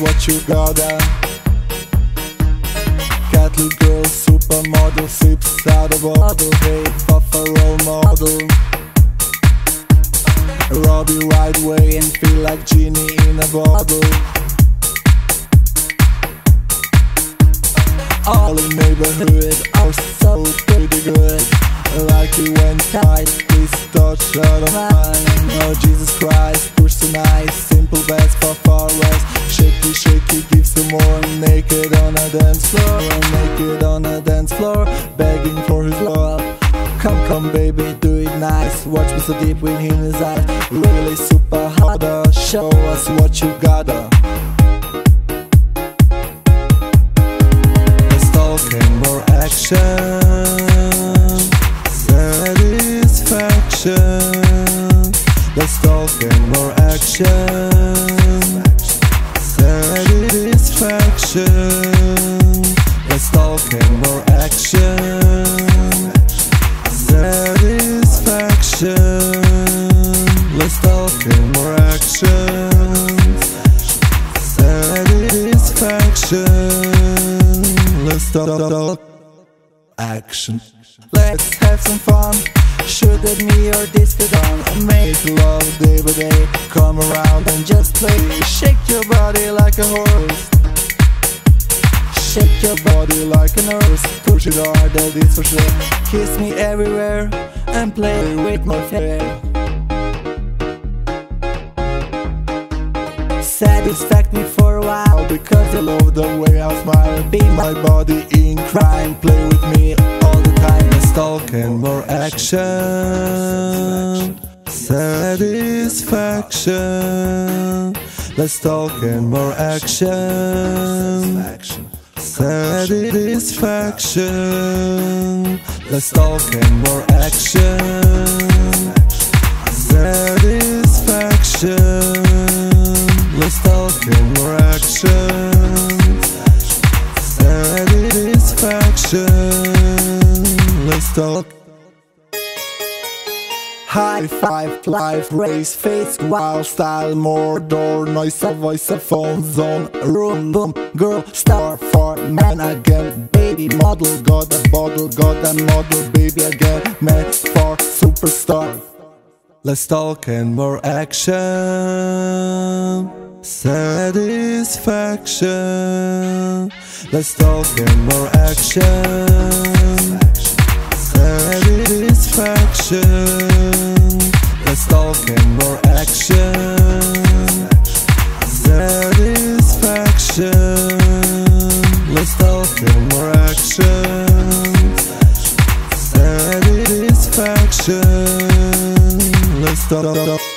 what you gotta. Cattle girl, supermodel, sips out of bottle. Hey, Papa role model. Rob you right way and feel like genie in a bottle. All in neighborhood are so pretty good. Like you went tight, please touch out of mine. Oh Jesus Christ, push so nice, simple best for far west. Shaky, shaky, give some more. Naked on a dance floor, naked on a dance floor, begging for his love. Come, come baby, do it nice. Watch me so deep in his eyes. Really super hot, show us what you gotta. Let's talk and more action. Satisfaction. Let's talk and more action. Satisfaction. Let's talk and more action. Satisfaction. Let's talk and more action. Satisfaction. Let's talk action. Let's have some fun. Shoot at me or disco down. Make love day by day. Come around and just play. Shake your body like a horse. Shake your body like a nurse. Push it hard, that is for sure. Kiss me everywhere and play with my hair. Satisfact me for a while, because you love the way I smile. Be my body in crime, play with me all the time. Let's talk and more action. Satisfaction. Let's talk and more action. Satisfaction. Let's talk and more action. Satisfaction. Let's talk and more action. Satisfaction. Let's talk. High five, life, race, face, wild style, more door, noise, a voice, a phone zone, room, boom, girl, star, for man again, baby, model, got a bottle, got a model, baby again, man, for superstar. Let's talk and more action. Satisfaction. Let's talk and more action. Satisfaction. Let's talk and more action. Satisfaction. Let's talk and more action. Satisfaction. Let's talk.